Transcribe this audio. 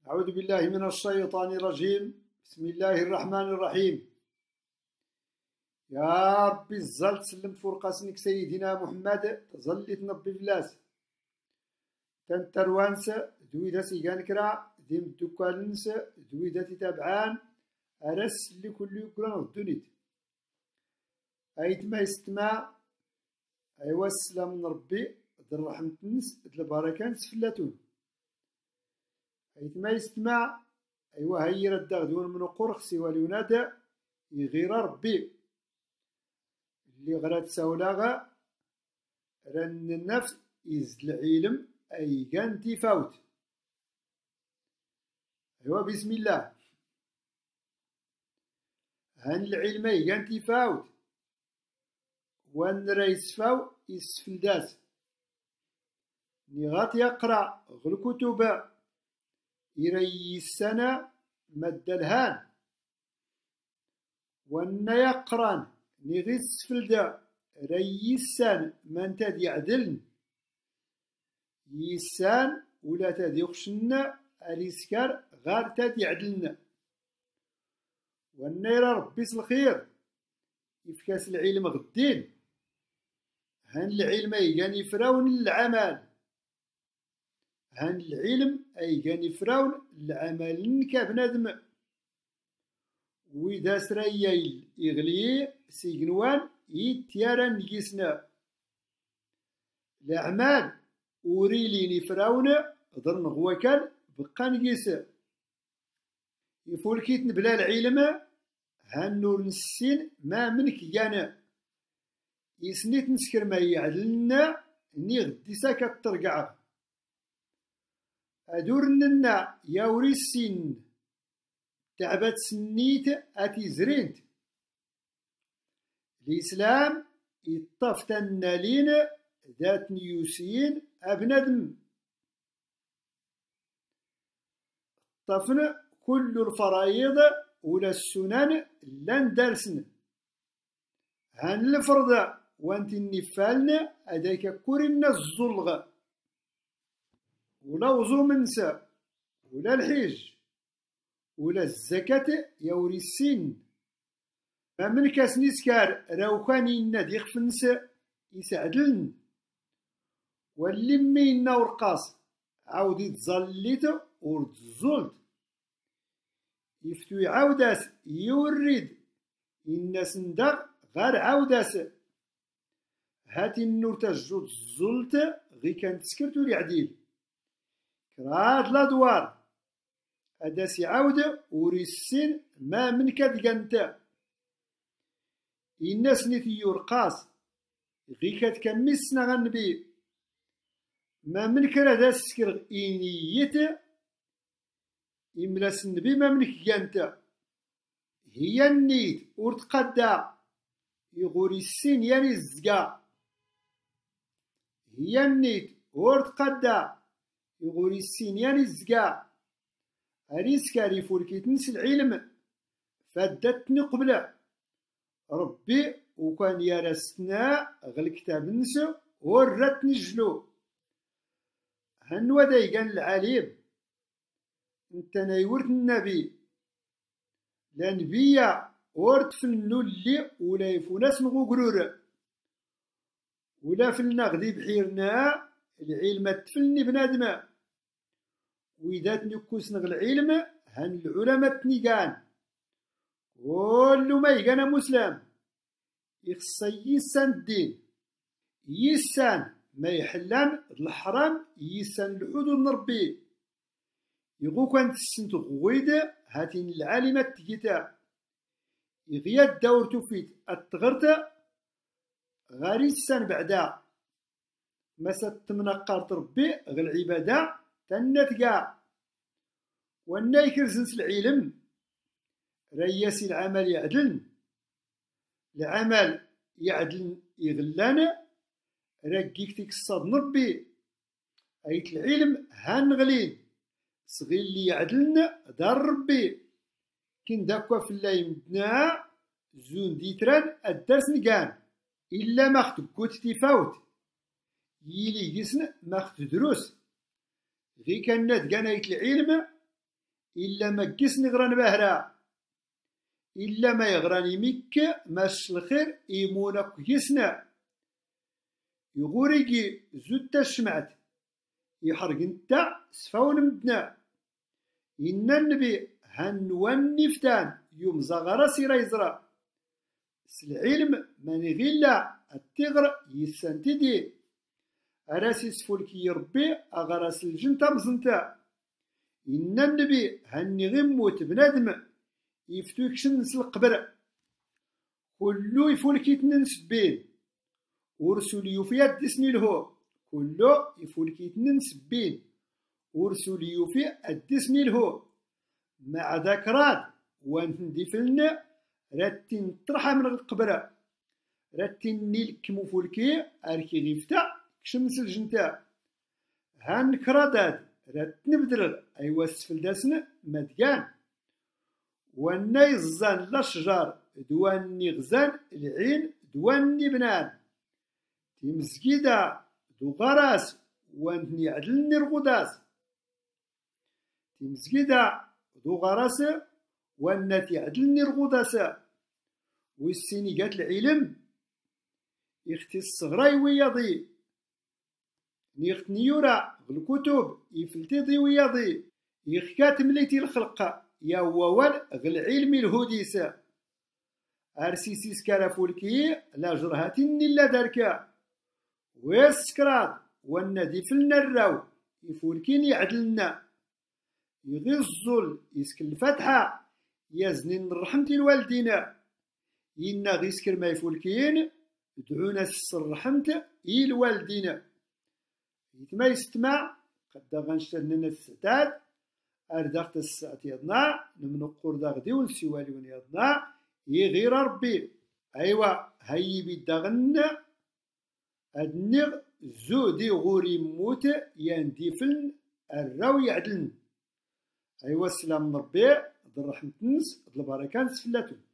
أعوذ بالله من الشيطان الرجيم. بسم الله الرحمن الرحيم. يا ربي الزلت سلمت فرقاسنك سيدنا محمد تظلي تنبي بلاس تنتروانس دويدا سيغان كرا ديم الدكالنس دويدا تتابعان أرس اللي كل يقرن الدنيت أيت ما يستمع أيوا السلام من ربي در رحمة النس در البركة سفلاتون أيت ما يستمع أيوا هي ردا دون من قرخ سوى لينادى يغير ربي اللي غرات سولاغا رن النفس إز العلم أي كان تفاوت. أيوا بسم الله هان العلم أي كان تفاوت وان ريس فاو يسفل داس نغات يقرأ غل كتب يري السنة مد الهان وان يقران نغيس فلدا ريسان من تد يعدلن يسان ولا تد يخشن الاسكار غار تد يعدلن وان يرى ربي الخير يفكاس العلم غدين هان العلم يجان يفراون العمل هان العلم يجان يفراون العمل كبنادم وإذا سريا يغلي سيجنوان يتيارا نجسنا الأعمال وريلي نفراون ضرن غوكال بقى نجس يفولكيت بلا العلم هالنور نسين ما منك جانا يسنيت نسكر ما يعلنا اني غدي ساكت ترقع ادورننا ياوري السن تعبت سنيت اتي زرينت الاسلام يطفتن لين ذات نيوسين ابندم طفن كل الفرائض ولا السنن لن درسن هان الفرض وانت النفالن هذاك كورنا الزلغ ولا وزو منسى ولا الحج ولا الزكاة يوري السن ما من كاس نسكار راو كان ينادي خفنس يسعدلن واللي ينا ورقاص عاود يتزليت ورتزلت يفتو عاوداس يوريد الناس ندغ غير عاوداس هاتي النور تجود الزلت غي كانت سكرتو لعديل كرات الادوار هداس يعاود وري السن ما من كدقنتا الناس نيتي يرقاص غي كتكمسنا غنبي ما من كرا داس سكر إنيت إملاس النبي ما منك جانتا هي النيت ورتقدا يغوري السين يعني الزقا هي النيت ورتقدا يغوري السين يعني الزقا أريسكاري فولكيت نس العلم فدتني قبله ربي وكان يرسنا غل كتاب نسو ورتني جلو هنو دايقان العليم انت نايورت النبي لا نبيا ورد فنو اللي ولا يفوناس نغو قرور ولا فلنا غدي بحيرنا العلم تفلني بنادم وإذا تنكوس نغ العلم هن العلماء تنيقان كل ما يقانا مسلم يخصي يسان الدين يسان ما يحلان الحرام يسان الحدود نربي يغو كانت السنت غويد هاتين العالمة تجيتا يغياد دور توفيت التغرت غاريسان بعدا مسا تمنقر تربي غل العبادة تنتقع وانا يكرزنس العلم رياسي العمل يعدلن العمل يعدلن يغلان رقيك تكصد نربي ايت العلم هنغلين صغير اللي يعدلنا دار ربي كين داكوا في الله يمدنا زون ديتران الدرس نقان إلا ما خد كوت تفاوت يلي يسن ما خد دروس غي كان نات قنايت العلم إلا ما كيسني غران باهرا إلا ما يغراني ميك ماش الخير إيمونك يسنا يغوريكي زوت الشمعت يحرق انت سفاون مدنا إن النبي هنوان نفتان يوم زغرا سيرا يزرا العلم ماني غيلا التغر يسانتدي أراسي سفولكي يربي أغراس الجنتا مزنتا إن النبي هني غموت بنادم يفتوكشن نسل القبر كلو يفولكي تننس بين ورسول يوفي الدسني لهو كلو يفولكي تننس بين ورسول يوفي الدسني لهو مع ذكرات وندي فلنا راتين طرحة من القبر راتين نيلك مفولكي أركي غيفتا كشمس الجنتا هان كرادات راتن بدرغ أيوا السفل داسن مديان وانا يزان لاشجار دواني غزان العين دواني بنان تمسكيدا دو غراس وانتني عدلني رغوداس تمسكيدا دو غراس وانا تعدلني رغوداس والسيني قالت العلم يختي الصغراي وياضي نيخت نيورا بالكتب يفلتي وياضي يخكات مليتي الخلق يا ووال غل علمي الهوديسة أرسيسيس كارافولكي لا جرهاتين إلا داركا ويسكراد والنادي فلنا الراو يفولكين يعدلنا يغزل يسكن الفتحة يزنين رحمتي الوالدين إنا غيسكر ما يفولكين دعونا الرحمت الوالدين يتما يستمع قد غنشتننا الستاد أردخت الساعة يضنا نمنقر داغدي ونسيوالي ون يضنا يغير ربي أيوا هاي بيدغن أدنغ زودي غوري موت يندي فلن الراو يعدلن أيوا السلام ربي ذو الرحمة نس ذو البركة نسفلاتو